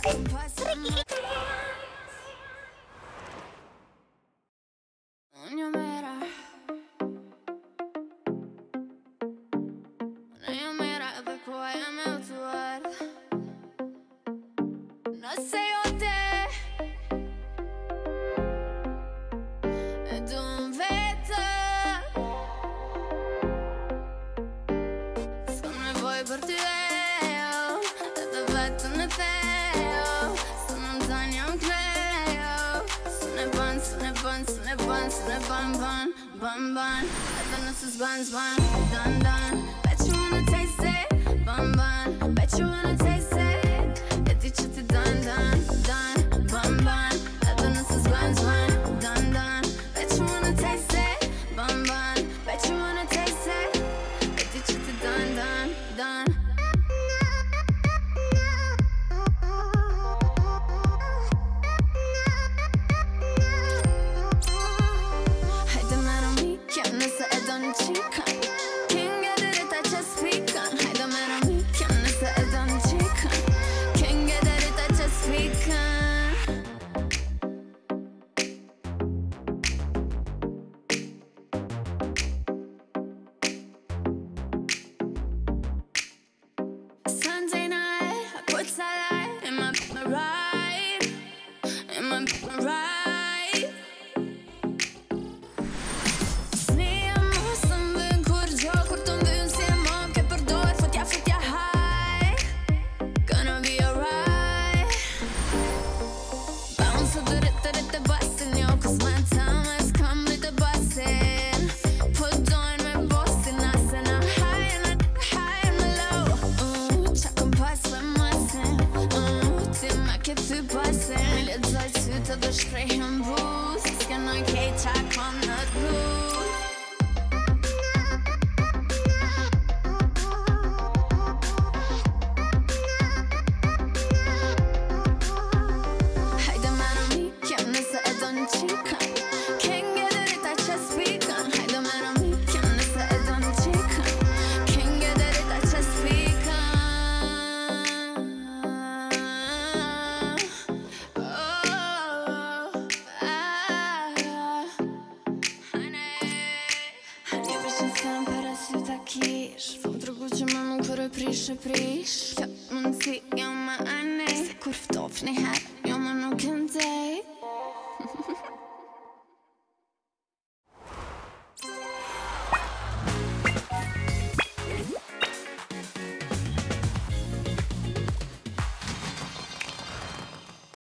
Bonbon, edhe nëse s'ban, don, bet you wanna taste it. Bonbon, bet you wanna taste it. E di që ti don, bonbon, edhe nëse s'ban, don, bet you wanna taste it. Bonbon, bet you wanna taste it. E di që ti don. Prish, mund si jo ma anej. Se kur ftof një her, jo ma nuk ndej.